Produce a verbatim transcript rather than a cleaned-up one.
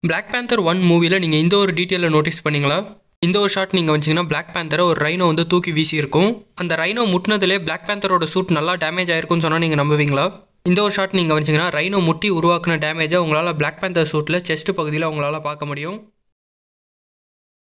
Black panther one மூவியில் நீங்கள் இந்த ஒரு டீட்டெயிலை நோட்டீஸ் பண்ணிங்களா? இந்த ஒரு ஷாட் நீங்கள் வச்சிங்கன்னா பிளாக் பேந்தரை ஒரு ரைனோ வந்து தூக்கி வீசியிருக்கும். அந்த ரைனோ முட்டினதுலே பிளாக் பேந்தரோட சூட் நல்லா டேமேஜ் ஆயிருக்குன்னு சொன்னால் நீங்கள் நம்புவீங்களா? இந்த ஒரு ஷாட் நீங்கள் வச்சிங்கன்னா ரைனோ முட்டி உருவாக்குன டேமேஜை உங்களால் பிளாக் பேந்தர் சூட்டில் செஸ்ட் பகுதியில் உங்களால் பார்க்க முடியும்.